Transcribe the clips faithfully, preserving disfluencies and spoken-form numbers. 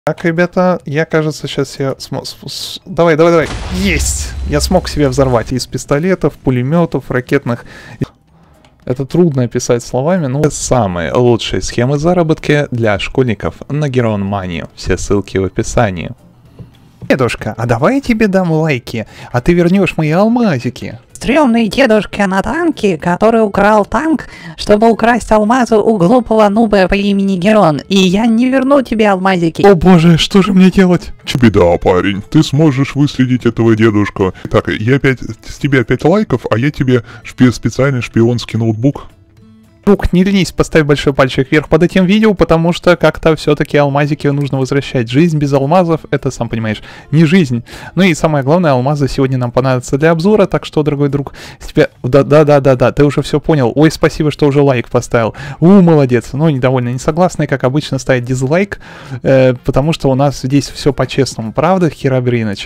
Так, ребята, я, кажется, сейчас я смог... Давай, давай, давай. Есть! Я смог себе взорвать из пистолетов, пулеметов, ракетных... Это трудно описать словами, но самые лучшие схемы заработка для школьников на Geron Money. Все ссылки в описании. Дедушка, а давай я тебе дам лайки, а ты вернешь мои алмазики. Стрёмный дедушка на танке, который украл танк, чтобы украсть алмазы у глупого нуба по имени Герон. И я не верну тебе алмазики. О боже, что же мне делать? Беда, парень, ты сможешь выследить этого дедушку. Так, я опять, с тебя пять лайков, а я тебе шпи специальный шпионский ноутбук. Друг, не ленись, поставь большой пальчик вверх под этим видео, потому что как-то все-таки алмазики нужно возвращать. Жизнь без алмазов, это, сам понимаешь, не жизнь. Ну и самое главное, алмазы сегодня нам понадобятся для обзора, так что, дорогой друг, тебя... Да-да-да-да-да, ты уже все понял. Ой, спасибо, что уже лайк поставил. У, молодец. Ну, недовольно, не согласный, как обычно, ставить дизлайк, э, потому что у нас здесь все по-честному. Правда, Херобриныч?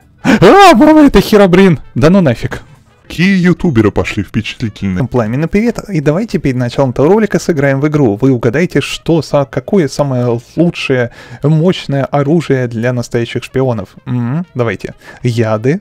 А, мама, это Херобрин! Да ну нафиг. Какие ютуберы пошли впечатлительные. Пламенный привет, и давайте перед началом этого ролика сыграем в игру. Вы угадаете, что, какое самое лучшее, мощное оружие для настоящих шпионов. М-м, давайте. Яды,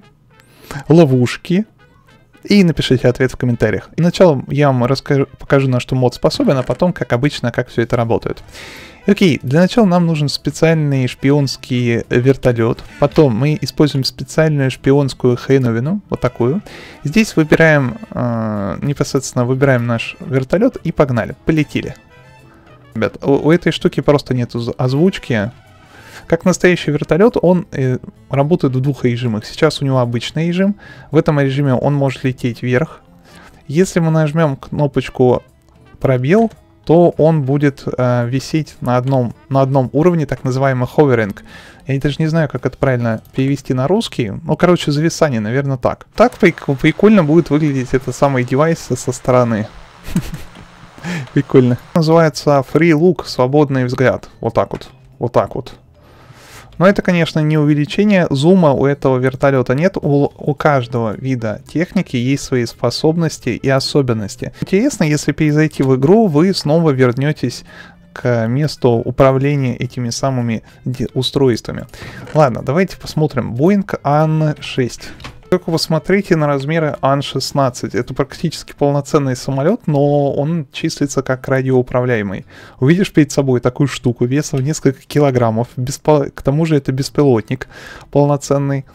ловушки, и напишите ответ в комментариях. И сначала я вам расскажу, покажу, на что мод способен, а потом, как обычно, как все это работает. Окей, для начала нам нужен специальный шпионский вертолет. Потом мы используем специальную шпионскую хреновину, вот такую. Здесь выбираем, э, непосредственно выбираем наш вертолет и погнали. Полетели. Ребят, у, у этой штуки просто нет озвучки. Как настоящий вертолет, он э, работает в двух режимах. Сейчас у него обычный режим. В этом режиме он может лететь вверх. Если мы нажмем кнопочку «Пробел», то он будет э, висеть на одном, на одном уровне, так называемый ховеринг. Я даже не знаю, как это правильно перевести на русский. Ну, короче, зависание, наверное, так. Так прикольно будет выглядеть этот самый девайс со стороны. Прикольно. Называется Free Look, свободный взгляд. Вот так вот. Вот так вот. Но это, конечно, не увеличение. Зума у этого вертолета нет. У, у каждого вида техники есть свои способности и особенности. Интересно, если перезайти в игру, вы снова вернетесь к месту управления этими самыми устройствами. Ладно, давайте посмотрим. Boeing ан шесть. Только посмотрите на размеры ан шестнадцать. Это практически полноценный самолет, но он числится как радиоуправляемый. Увидишь перед собой такую штуку весом в несколько килограммов. Беспо... К тому же это беспилотник полноценный.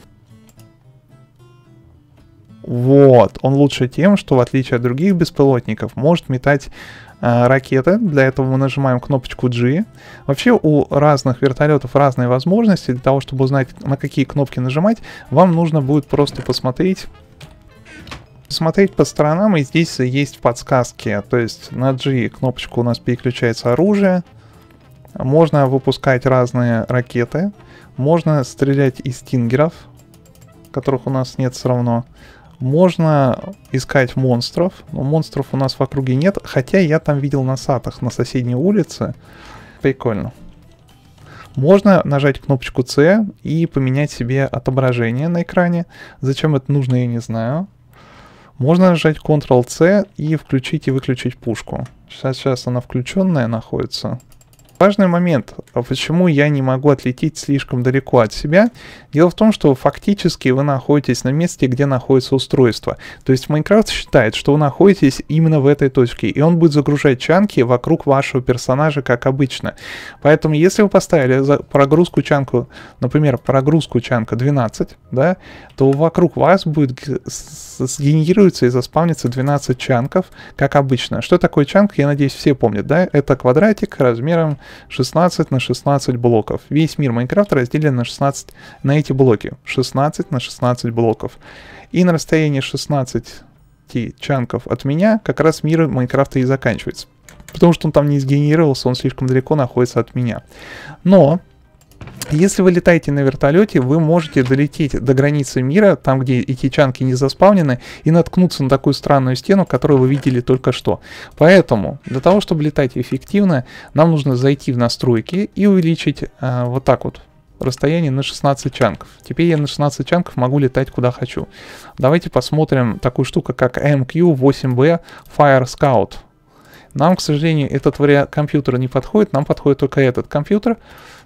Вот. Он лучше тем, что в отличие от других беспилотников может метать э, ракеты. Для этого мы нажимаем кнопочку G. Вообще у разных вертолетов разные возможности. Для того, чтобы узнать, на какие кнопки нажимать, вам нужно будет просто посмотреть, посмотреть по сторонам. И здесь есть подсказки. То есть на G кнопочку у нас переключается оружие. Можно выпускать разные ракеты. Можно стрелять из стингеров, которых у нас нет все равно. Можно искать монстров, но монстров у нас в округе нет, хотя я там видел на сатах на соседней улице. Прикольно. Можно нажать кнопочку C и поменять себе отображение на экране. Зачем это нужно, я не знаю. Можно нажать контрол C и включить и выключить пушку. Сейчас, сейчас она включенная находится. Важный момент, почему я не могу отлететь слишком далеко от себя. Дело в том, что фактически вы находитесь на месте, где находится устройство. То есть Майнкрафт считает, что вы находитесь именно в этой точке, и он будет загружать чанки вокруг вашего персонажа, как обычно. Поэтому, если вы поставили за прогрузку чанку, например, прогрузку чанка двенадцать, да, то вокруг вас будет сгенерируется и заспавнится двенадцать чанков, как обычно. Что такое чанк, я надеюсь, все помнят, да? Это квадратик размером шестнадцать на шестнадцать блоков. Весь мир Майнкрафта разделен на шестнадцать, на эти блоки. шестнадцать на шестнадцать блоков. И на расстоянии шестнадцати чанков от меня как раз мир Майнкрафта и заканчивается. Потому что он там не сгенерировался, он слишком далеко находится от меня. Но если вы летаете на вертолете, вы можете долететь до границы мира, там, где эти чанки не заспавнены, и наткнуться на такую странную стену, которую вы видели только что. Поэтому, для того, чтобы летать эффективно, нам нужно зайти в настройки и увеличить э, вот так вот расстояние на шестнадцать чанков. Теперь я на шестнадцать чанков могу летать куда хочу. Давайте посмотрим такую штуку, как эм кью восемь бэ Fire Scout. Нам, к сожалению, этот вариант компьютера не подходит, нам подходит только этот компьютер.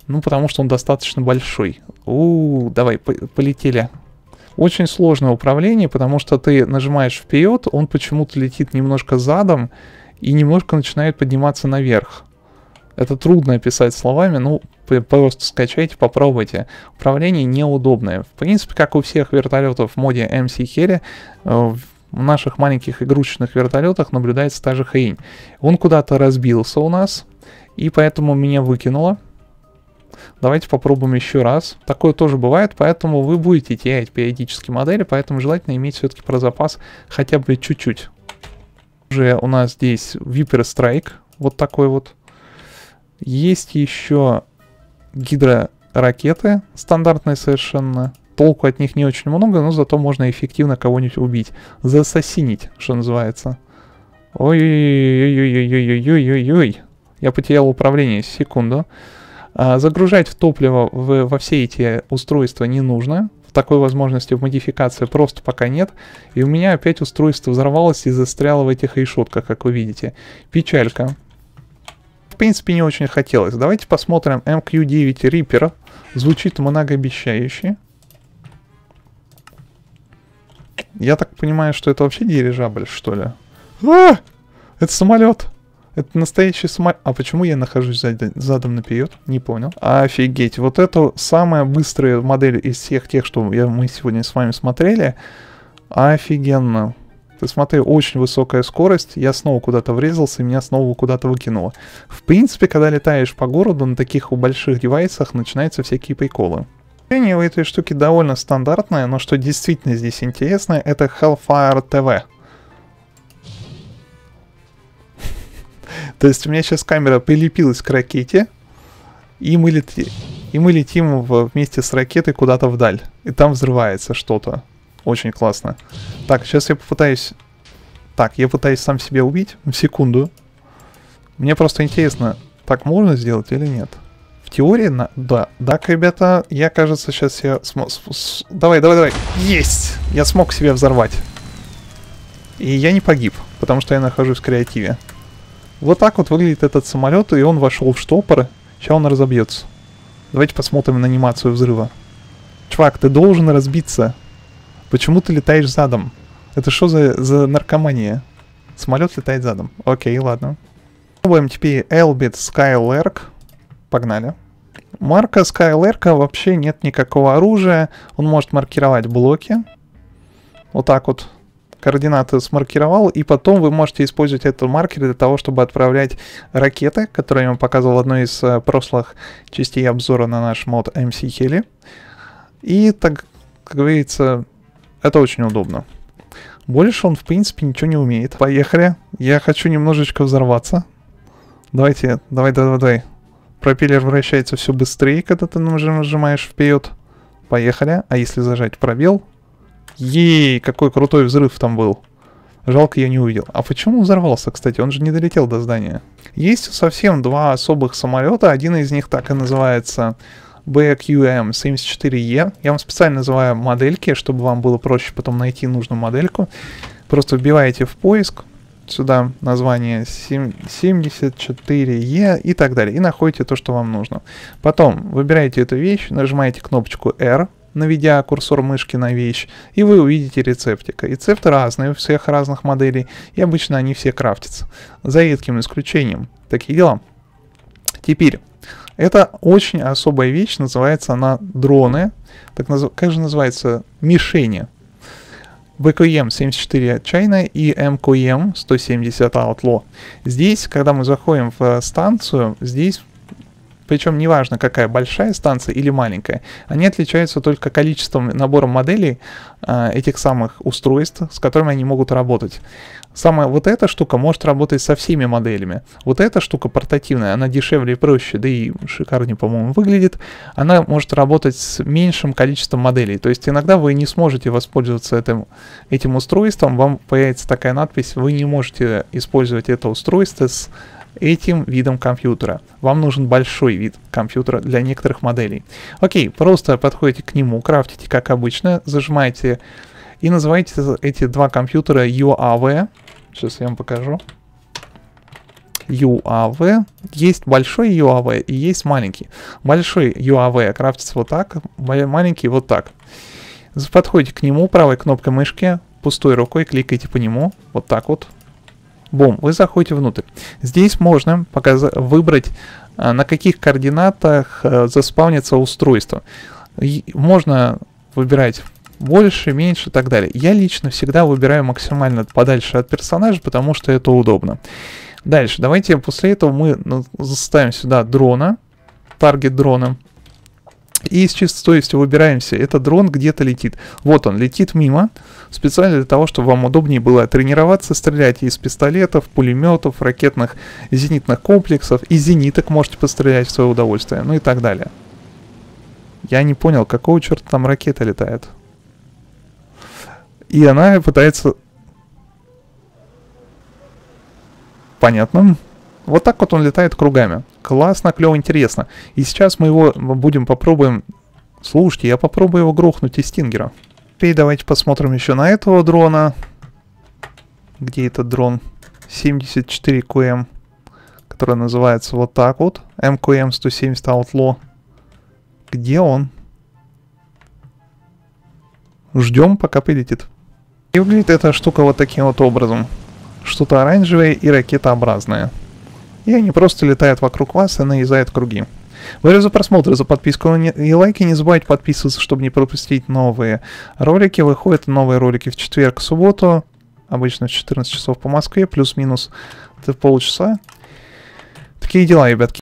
Ну, потому что он достаточно большой. У, давай, по полетели. Очень сложное управление, потому что ты нажимаешь вперед, он почему-то летит немножко задом и немножко начинает подниматься наверх. Это трудно описать словами, ну, просто скачайте, попробуйте. Управление неудобное. В принципе, как у всех вертолетов в моде эм си Heli, в наших маленьких игрушечных вертолетах наблюдается та же хрень. Он куда-то разбился у нас, и поэтому меня выкинуло. Давайте попробуем еще раз. Такое тоже бывает, поэтому вы будете терять периодически модели, поэтому желательно иметь все-таки про запас хотя бы чуть-чуть. Уже у нас здесь Viper Strike, вот такой вот. Есть еще гидроракеты, стандартные совершенно. Толку от них не очень много, но зато можно эффективно кого-нибудь убить. Засосинить, что называется. Ой-ой-ой-ой-ой-ой-ой-ой-ой. Я потерял управление, секунду. А, загружать в топливо в, во все эти устройства не нужно. Такой возможности в модификации просто пока нет. И у меня опять устройство взорвалось и застряло в этих решетках, как вы видите. Печалька. В принципе, не очень хотелось. Давайте посмотрим эм кью девять Reaper. Звучит многообещающе. Я так понимаю, что это вообще дирижабль, что ли? А! Это самолет! Это настоящий самолет. А почему я нахожусь зад... задом наперед? Не понял. Офигеть. Вот это самая быстрая модель из всех тех, что я, мы сегодня с вами смотрели. Офигенно. Ты смотри, очень высокая скорость. Я снова куда-то врезался, и меня снова куда-то выкинуло. В принципе, когда летаешь по городу на таких больших девайсах, начинаются всякие приколы. У этой штуки довольно стандартное, но что действительно здесь интересно, это Hellfire ти ви. То есть у меня сейчас камера прилепилась к ракете, и мы, лети... и мы летим в... вместе с ракетой куда-то вдаль. И там взрывается что-то. Очень классно. Так, сейчас я попытаюсь... Так, я пытаюсь сам себя убить. В секунду. Мне просто интересно, так можно сделать или нет? В теории, на... да. Так, ребята, я, кажется, сейчас я... См... С... Давай, давай, давай. Есть! Я смог себя взорвать. И я не погиб, потому что я нахожусь в креативе. Вот так вот выглядит этот самолет, и он вошел в штопор. Сейчас он разобьется. Давайте посмотрим на анимацию взрыва. Чувак, ты должен разбиться. Почему ты летаешь задом? Это что за, за наркомания? Самолет летает задом. Окей, ладно. Пробуем теперь Elbit Skylark. Погнали. Марка Skylark вообще нет никакого оружия. Он может маркировать блоки. Вот так вот. Координаты смаркировал, и потом вы можете использовать этот маркер для того, чтобы отправлять ракеты, которые я вам показывал в одной из uh, прошлых частей обзора на наш мод эм си Heli. И, так как говорится, это очень удобно. Больше он, в принципе, ничего не умеет. Поехали. Я хочу немножечко взорваться. Давайте, давай, давай, давай. Пропеллер вращается все быстрее, когда ты нажимаешь вперед. Поехали. А если зажать пробел? Ей, какой крутой взрыв там был. Жалко, я не увидел. А почему взорвался, кстати? Он же не долетел до здания. Есть совсем два особых самолета. Один из них так и называется би кью эм семьдесят четыре и. Я вам специально называю модельки, чтобы вам было проще потом найти нужную модельку. Просто вбиваете в поиск сюда название семьдесят четыре и и так далее. И находите то, что вам нужно. Потом выбираете эту вещь, нажимаете кнопочку R, наведя курсор мышки на вещь, и вы увидите рецептик. Рецепты разные у всех разных моделей, и обычно они все крафтятся. За редким исключением. Такие дела. Теперь, это очень особая вещь, называется она дроны. Так наз... Как же называется? Мишени. би кью эм семьдесят четыре China и эм кью эм сто семьдесят Outlaw. Здесь, когда мы заходим в станцию, здесь... Причем неважно, какая большая станция или маленькая, они отличаются только количеством, набором моделей э, этих самых устройств, с которыми они могут работать. Самая вот эта штука может работать со всеми моделями. Вот эта штука портативная, она дешевле и проще, да и шикарнее, по-моему, выглядит. Она может работать с меньшим количеством моделей. То есть иногда вы не сможете воспользоваться этим, этим устройством, вам появится такая надпись: вы не можете использовать это устройство с этим видом компьютера. Вам нужен большой вид компьютера для некоторых моделей. Окей, просто подходите к нему, крафтите как обычно, зажимаете и называете эти два компьютера ю эй ви. Сейчас я вам покажу. ю эй ви. Есть большой ю эй ви и есть маленький. Большой ю эй ви крафтится вот так, маленький вот так. Подходите к нему правой кнопкой мышки, пустой рукой кликайте по нему, вот так вот. Бум, вы заходите внутрь. Здесь можно выбрать, на каких координатах заспавнится устройство. И можно выбирать больше, меньше и так далее. Я лично всегда выбираю максимально подальше от персонажа, потому что это удобно. Дальше, давайте после этого мы ставим сюда дрона, таргет дрона. И с чистостойкостью выбираемся. Этот дрон где-то летит. Вот он, летит мимо. Специально для того, чтобы вам удобнее было тренироваться, стрелять из пистолетов, пулеметов, ракетных зенитных комплексов. Из зениток можете пострелять в свое удовольствие. Ну и так далее. Я не понял, какого черта там ракета летает. И она пытается... Понятно. Вот так вот он летает кругами. Классно, клево, интересно. И сейчас мы его будем попробуем... Слушайте, я попробую его грохнуть из стингера. Теперь давайте посмотрим еще на этого дрона. Где этот дрон? семьдесят четыре ку эм. Который называется вот так вот. эм ку эм сто семьдесят Outlaw. Где он? Ждем, пока полетит. И выглядит эта штука вот таким вот образом. Что-то оранжевое и ракетообразное. И они просто летают вокруг вас и нарезают круги. Благодарю за просмотр, за подписку и лайки. Не забывайте подписываться, чтобы не пропустить новые ролики. Выходят новые ролики в четверг, в субботу. Обычно в четырнадцать часов по Москве, плюс-минус полчаса. Такие дела, ребятки.